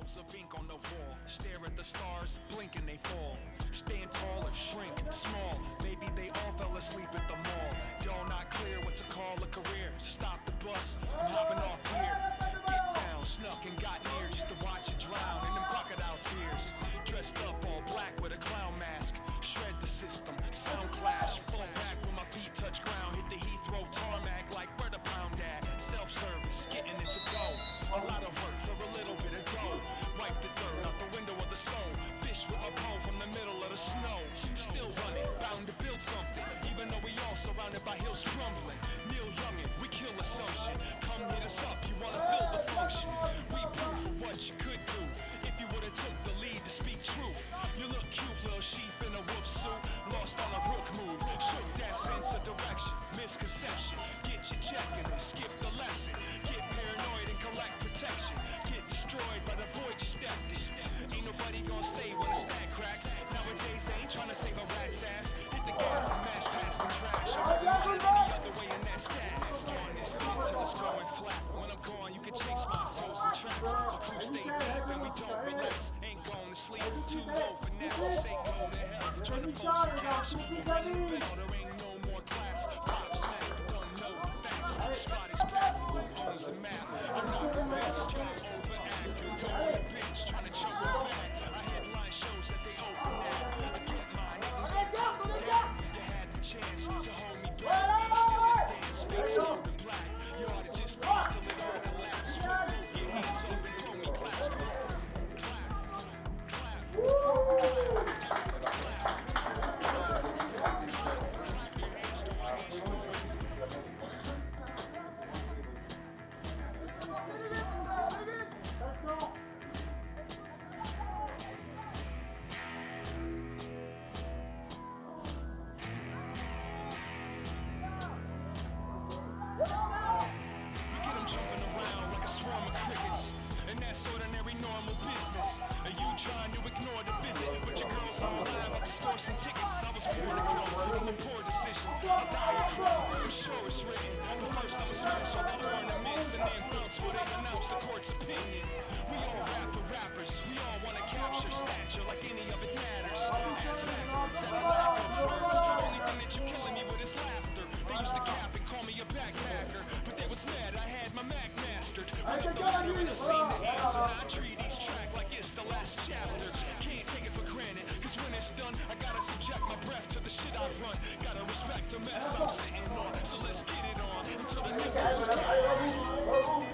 Puddles of ink on the wall. Stare at the stars, blink and they fall. Stand tall or shrink, small. Maybe they all fell asleep at the mall. Y'all not clear what to call a career. Stop the bus, I'm hopping off here. Get down, snuck and got near just to watch it drown in them crocodile tears. Dressed up all black with a clown mask. Shred the system, sound clash. Fall back when my feet touch ground. Hit the Heathrow tarmac like where the pound at. Self-service, getting it to go. A lot of work for a little bit of dough. Wipe the dirt out the window of the soul. Fish with a pole from the middle of the snow. Still running, bound to build something. Even though we all surrounded by hills crumbling. Neil Youngin, we kill assumption. Come hit us up, you wanna build the function. We proof of what you could do. If you would've took the lead to speak truth. You look cute, little sheep in a wolf suit. Lost on a brook mood. Shook that sense of direction. Misconception. Get your checking and skip the lesson. Get paranoid and collect protection. Get destroyed by the void you stepped in. Ain't nobody gonna stay when the stack cracks. Nowadays they ain't trying to save a rat's ass. Hit the gas and mash past the trash. I wouldn't want it any other way in that status. On this thing till it's going flat. When I'm gone you can chase my frozen tracks. Crew stay deep and we don't relax. Ain't going to sleep, too low for naps. Say go to hell, trying to fold some cash. Ring the bell, there ain't no more class. Pop smack, don't know the facts. Spot is packed, who owns the map? I'm not convinced, y'all overacting. Yo, on the bench, trying to choke the back. I headline shows that they overnap. I get mine, you had the chance to hold me back. Still advance, face on the black. You ought to just dance till it all collapse. Put your hands up and throw me claps. Come on. Trying to ignore the visit, but your girl's on live at the store some tickets. I was born to grow, I'm a poor decision. I'll die a crow, I'm sure it's written. But first I'ma smash all the ornaments and then bounce where they announce the court's opinion. We all rap for rappers, we all wanna capture stature like any of it matters. Ass backwards and I laugh over words. Only thing that you're killing me with is laughter. They used to cap and call me a backpacker, but they was mad I had my Mac mastered. Read up the letter and I seen the answer. Now I treat each track like it's the last chapter. Can't take it for granted, cause when it's done, I gotta subject my breath to the shit I run. Gotta respect the mess I'm sitting on, so let's get it on until the nipples come.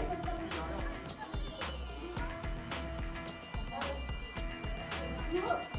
Look!